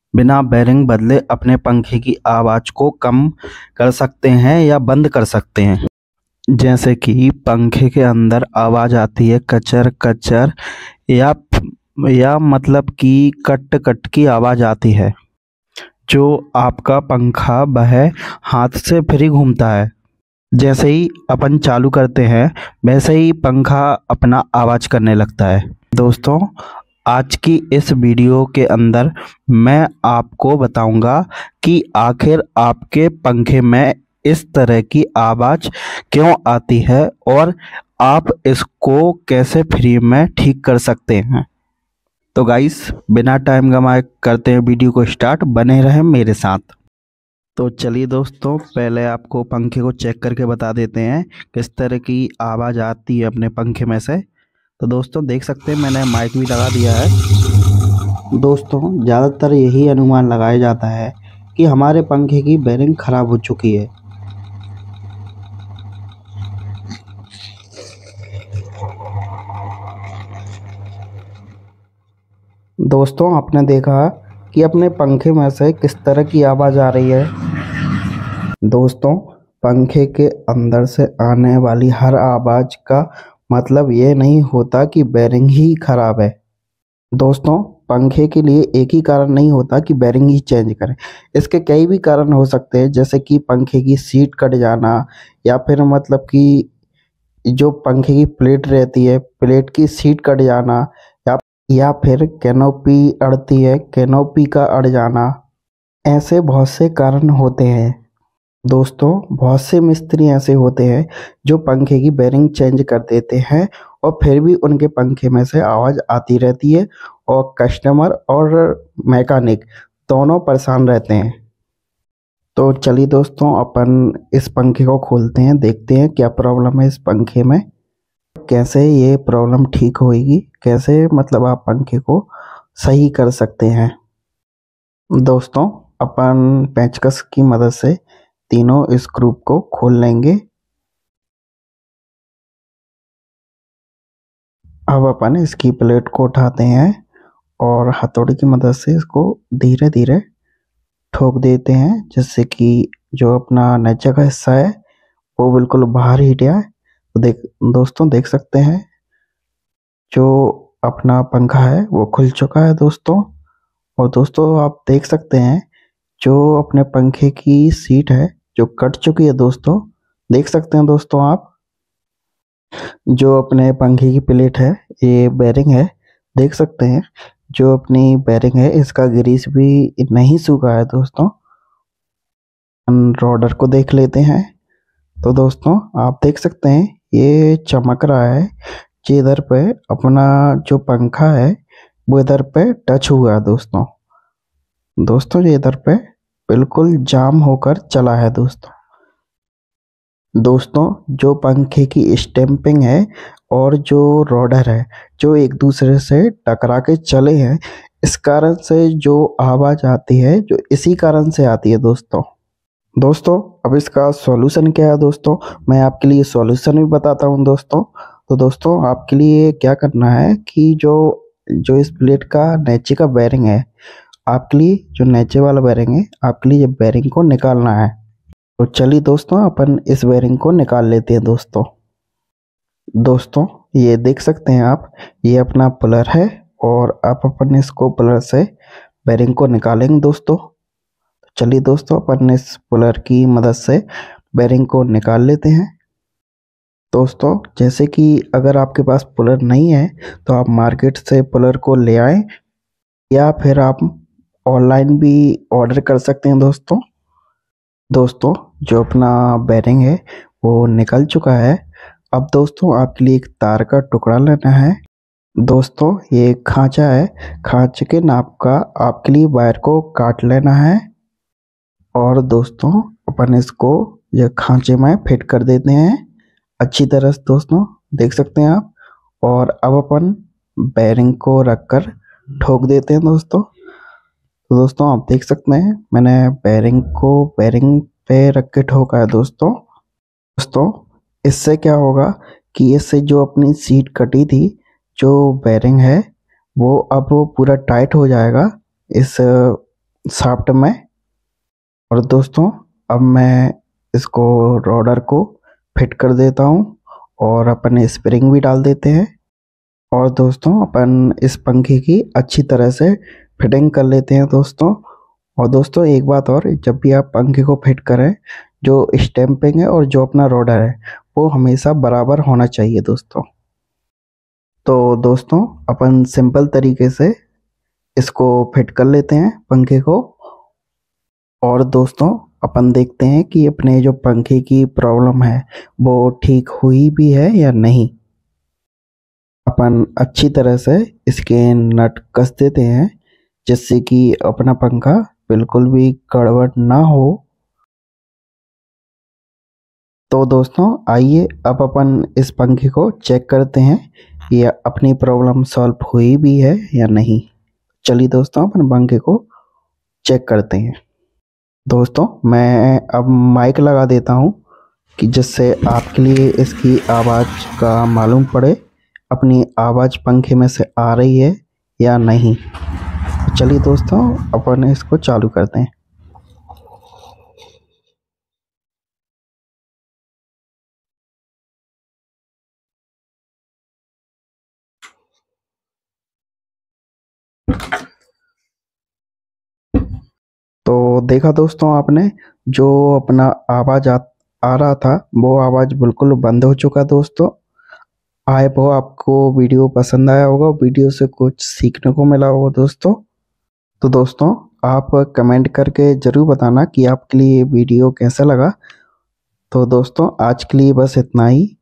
बिना बेरिंग बदले अपने पंखे की आवाज़ को कम कर सकते हैं या बंद कर सकते हैं। जैसे कि पंखे के अंदर आवाज़ आती है कचर कचर या मतलब कि कट कट की आवाज़ आती है, जो आपका पंखा वह हाथ से फ्री घूमता है। जैसे ही अपन चालू करते हैं वैसे ही पंखा अपना आवाज़ करने लगता है। दोस्तों, आज की इस वीडियो के अंदर मैं आपको बताऊंगा कि आखिर आपके पंखे में इस तरह की आवाज़ क्यों आती है और आप इसको कैसे फ्री में ठीक कर सकते हैं। तो गाइस, बिना टाइम गंवाए करते हैं वीडियो को स्टार्ट, बने रहें मेरे साथ। तो चलिए दोस्तों, पहले आपको पंखे को चेक करके बता देते हैं किस तरह की आवाज़ आती है अपने पंखे में से। तो दोस्तों देख सकते हैं मैंने माइक भी लगा दिया है। दोस्तों, ज़्यादातर यही अनुमान लगाया जाता है कि हमारे पंखे की बेरिंग ख़राब हो चुकी है। दोस्तों, आपने देखा कि अपने पंखे में से किस तरह की आवाज़ आ रही है। दोस्तों, पंखे के अंदर से आने वाली हर आवाज़ का मतलब ये नहीं होता कि बेरिंग ही खराब है। दोस्तों, पंखे के लिए एक ही कारण नहीं होता कि बेरिंग ही चेंज करें। इसके कई भी कारण हो सकते हैं, जैसे कि पंखे की सीट कट जाना, या फिर मतलब कि जो पंखे की प्लेट रहती है प्लेट की सीट कट जाना, या फिर कैनोपी अड़ती है कैनोपी का अड़ जाना। ऐसे बहुत से कारण होते हैं। दोस्तों, बहुत से मिस्त्री ऐसे होते हैं जो पंखे की बेरिंग चेंज कर देते हैं और फिर भी उनके पंखे में से आवाज़ आती रहती है और कस्टमर और मैकेनिक दोनों परेशान रहते हैं। तो चलिए दोस्तों, अपन इस पंखे को खोलते हैं, देखते हैं क्या प्रॉब्लम है इस पंखे में, कैसे ये प्रॉब्लम ठीक होएगी, कैसे मतलब आप पंखे को सही कर सकते हैं। दोस्तों, अपन पेंचकस की मदद से तीनों स्क्रू को खोल लेंगे। अब अपन इसकी प्लेट को उठाते हैं और हथौड़ी की मदद से इसको धीरे धीरे ठोक देते हैं, जिससे कि जो अपना नीचे का हिस्सा है वो बिल्कुल बाहर ही जाए। तो दोस्तों देख सकते हैं जो अपना पंखा है वो खुल चुका है दोस्तों। और दोस्तों आप देख सकते हैं जो अपने पंखे की सीट है जो कट चुकी है दोस्तों। देख सकते हैं दोस्तों आप, जो अपने पंखे की प्लेट है ये बेरिंग है, देख सकते हैं जो अपनी बेरिंग है इसका ग्रीस भी नहीं सूखा है दोस्तों। रोडर को देख लेते हैं। तो दोस्तों आप देख सकते हैं ये चमक रहा है, जो इधर पे अपना जो पंखा है वो इधर पे टच हुआ है दोस्तों। दोस्तों ये इधर पे बिल्कुल जाम होकर चला है दोस्तों। दोस्तों, जो पंखे की स्टैंपिंग है और जो रोडर है जो एक दूसरे से टकरा के चले हैं, इस कारण से जो आवाज़ आती है जो इसी कारण से आती है दोस्तों। अब इसका सॉल्यूशन क्या है दोस्तों, मैं आपके लिए सॉल्यूशन भी बताता हूँ दोस्तों। तो दोस्तों आपके लिए क्या करना है कि जो इस प्लेट का नीचे का बेरिंग है, आपके लिए जो नीचे वाला बेरिंग है आपके लिए बेरिंग को निकालना है। तो चलिए दोस्तों अपन इस बेरिंग को निकाल लेते हैं दोस्तों ये देख सकते हैं आप, ये अपना प्लर है और आप अपन इसको प्लर से बेरिंग को निकालेंगे दोस्तों। चलिए दोस्तों अपन इस प्लर की मदद से बेरिंग को निकाल लेते हैं। दोस्तों जैसे कि अगर आपके पास प्लर नहीं है तो आप मार्केट से प्लर को ले आएं, या फिर आप ऑनलाइन भी ऑर्डर कर सकते हैं दोस्तों जो अपना बेरिंग है वो निकल चुका है। अब दोस्तों आपके लिए एक तार का टुकड़ा लेना है। दोस्तों ये खांचा है, खांचे के नाप का आपके लिए वायर को काट लेना है और दोस्तों अपन इसको ये खांचे में फिट कर देते हैं अच्छी तरह से दोस्तों, देख सकते हैं आप। और अब अपन बेरिंग को रखकर ठोक देते हैं दोस्तों। तो दोस्तों आप देख सकते हैं मैंने बेरिंग पे रख के ठोका है दोस्तों। इससे क्या होगा कि इससे जो अपनी सीट कटी थी, जो बेरिंग है वो अब पूरा टाइट हो जाएगा इस शाफ्ट में। और दोस्तों अब मैं इसको रोडर को फिट कर देता हूँ और अपन स्प्रिंग भी डाल देते हैं। और दोस्तों अपन इस पंखे की अच्छी तरह से फिटिंग कर लेते हैं दोस्तों। और दोस्तों एक बात और, जब भी आप पंखे को फिट करें, जो स्टैंपिंग है और जो अपना रोडर है वो हमेशा बराबर होना चाहिए दोस्तों। तो दोस्तों अपन सिंपल तरीके से इसको फिट कर लेते हैं पंखे को। और दोस्तों अपन देखते हैं कि अपने जो पंखे की प्रॉब्लम है वो ठीक हुई भी है या नहीं। अपन अच्छी तरह से इसके नट कस देते हैं जिससे कि अपना पंखा बिल्कुल भी गड़बड़ ना हो। तो दोस्तों आइए अब अपन इस पंखे को चेक करते हैं या अपनी प्रॉब्लम सॉल्व हुई भी है या नहीं। चलिए दोस्तों अपन पंखे को चेक करते हैं। दोस्तों मैं अब माइक लगा देता हूँ कि जिससे आपके लिए इसकी आवाज़ का मालूम पड़े, अपनी आवाज़ पंखे में से आ रही है या नहीं। चलिए दोस्तों अपन इसको चालू करते हैं। तो देखा दोस्तों आपने, जो अपना आवाज़ आ रहा था वो आवाज़ बिल्कुल बंद हो चुका दोस्तों। आई होप आपको वीडियो पसंद आया होगा, वीडियो से कुछ सीखने को मिला होगा दोस्तों। तो दोस्तों आप कमेंट करके ज़रूर बताना कि आपके लिए ये वीडियो कैसा लगा। तो दोस्तों आज के लिए बस इतना ही।